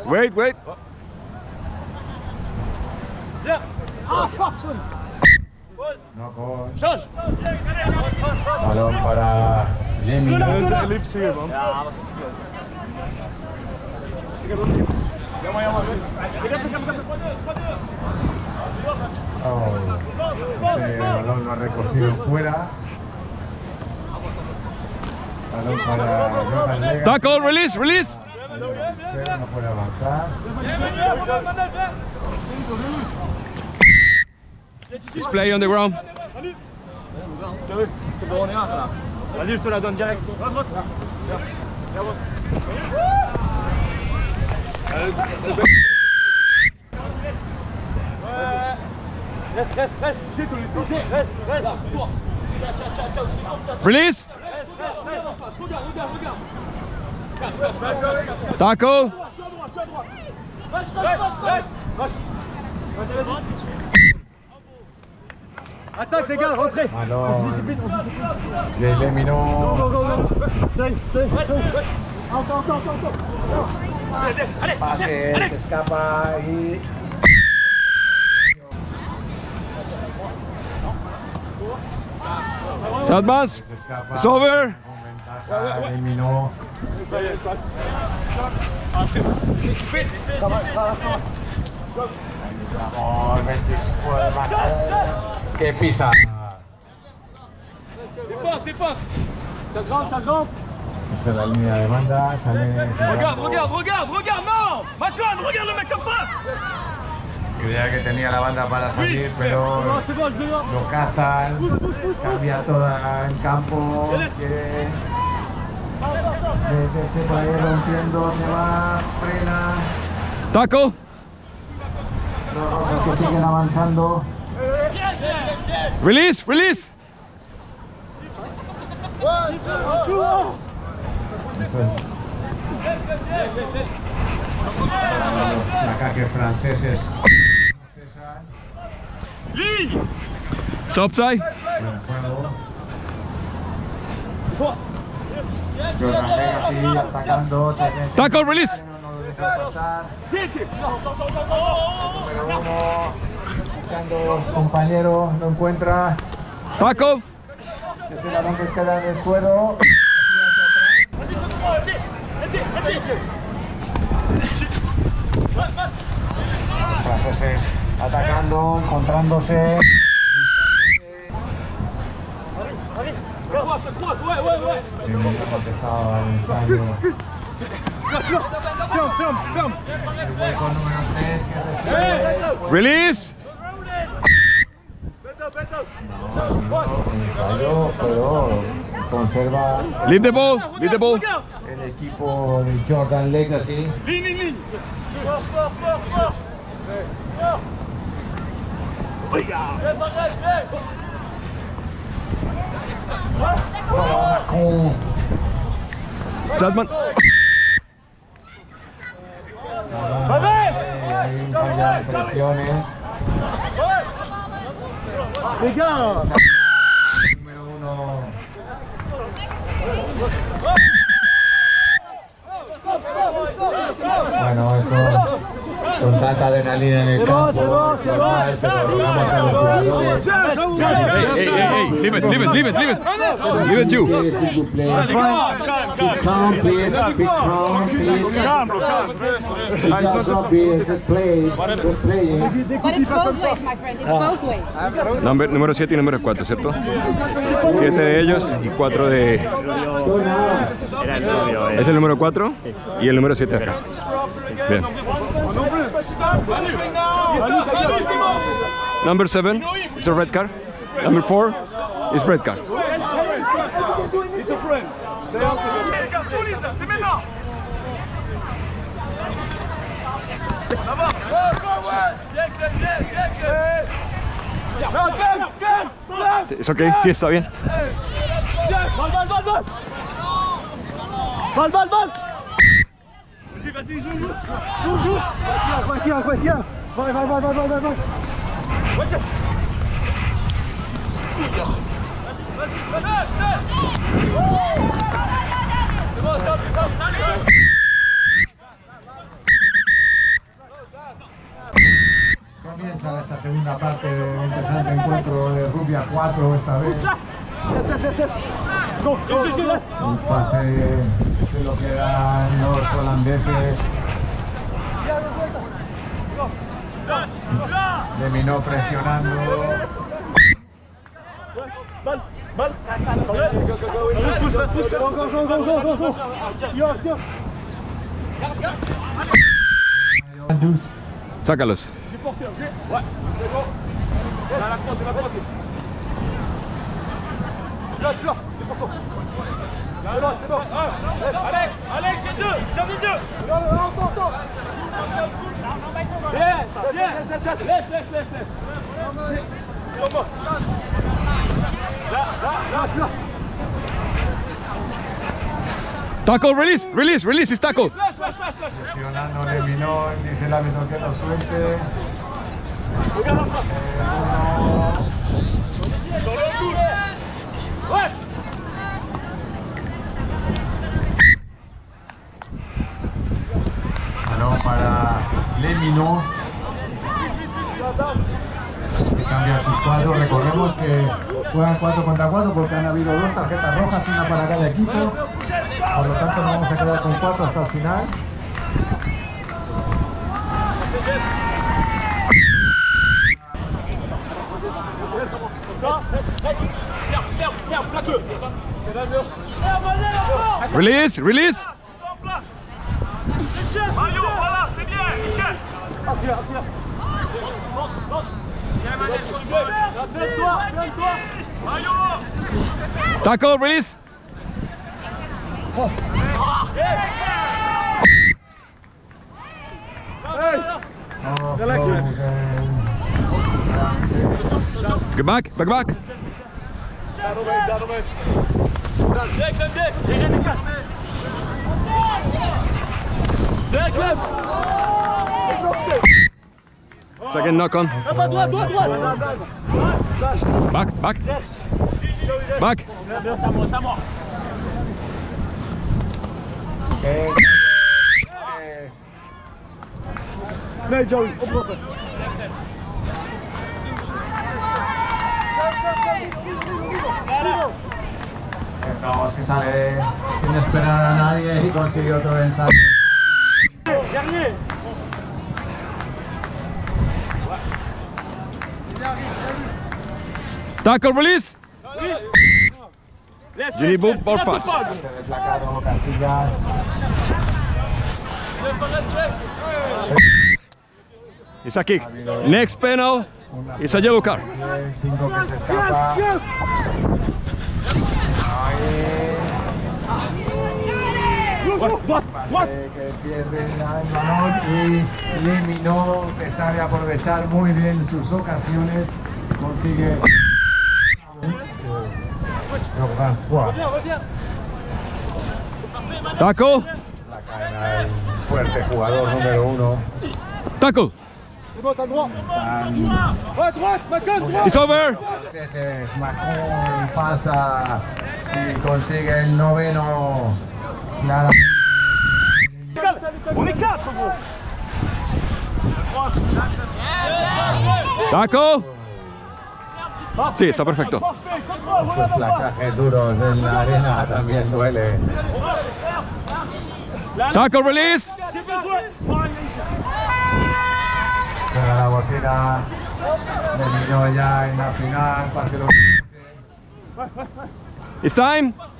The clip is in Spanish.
Wait, wait. No gol. Balón para Jamie. Ese balón lo ha recogido fuera. Balón para Jordan Lega. Tackle, release, release. No puede avanzar. He's play on the ground. Vas-y, je te la donne direct. Release. Tackle. Attaque les gars, rentrez. Balón de Lemino. Pase, se escapa y... Sadmas. It's over. Con ventaja, Lemino. Vamos, 25 de marca. Que pisa. Défense. Chagrin. Esa es la línea de banda. Sale. Regarde, non Matouane, regarde le mec en face. Idea que tenía la banda para salir, pero lo cazan. Cambia toda en campo. Quiere meterse por ahí rompiendo. Se va, frena. Tackle. Los rosas que siguen avanzando. Release, release. Eso es. Los ataques franceses. It's upside. Buen juego. Jordan Lega sigue atacando. Se mete. Tackle, release. No lo deja pasar. Número 1. Buscando compañero. Lo encuentra. Tackle. Ese balón que queda en el suelo. Franceses atacando, encontrándose. Hemos contestado al ensayo. El hueco número 3 que recibe. Release. Ensayo, pero conserva Leave the ball. Leave the ball. el equipo de Jordan Legacy. Con Sadman. hay un fallo de presiones. Les gars. Número 1. Bueno, eso con tanta adrenalina en el campo, es normal, pero rogamos a los jugadores. Hey. Leave it, leave it, leave it, leave it. Leave it, you. S'il vous plaît. Keep calm, please. Keep calm, please. It does not be just play, just playing. But it's both ways, my friend. It's both ways. Número 7 y número 4, ¿cierto? 7 de ellos y 4 de... Era el novio, Es el número 4 y el número 7 acá. Bien. Number 7 is a red card. Number 4 is red card. Es ok, sí, está bien. Balle. Vas-y, joue. Tiens. Va. C'est bon, ça. 4 esta vez. El pase se lo quedan los holandeses. Leminó presionando. Sácalos. Alex, j'ai deux, j'en ai deux. Laisse. Là. Tackle, release, it's tackle. Presionando Leminó, dice el árbitro que lo suelte. Balón para Leminó. Que cambia sus cuadros. Recordemos que juegan 4 contra 4 porque han habido 2 tarjetas rojas, una para cada equipo. Por lo tanto, nos vamos a quedar con 4 hasta el final. Release. Mario, voilà, c'est bien, nickel. Mario. Tackle, release. Get back. Second knock on. Back. Vamos que sale sin esperar a nadie y consigue otro ensayo. Tackle, release. Jimmy, boom, ball pass. Se ve placado Castilla. It's a kick. Next penal is a yellow card. 5 que se escapa. Pase que pierde el balón y Leminó, que sabe aprovechar muy bien sus ocasiones, consigue. Tackle. La cadena el fuerte jugador número 1. Tackle. It's over. Franceses, Macron pasa y consigue el 9º. Claramente. On est 4, gros. Tackle. Sí, está perfecto. Estos placajes duros en la arena también duele. Tackle, release. Pero la bocina Leminó ya en la final. Pase lo It's time.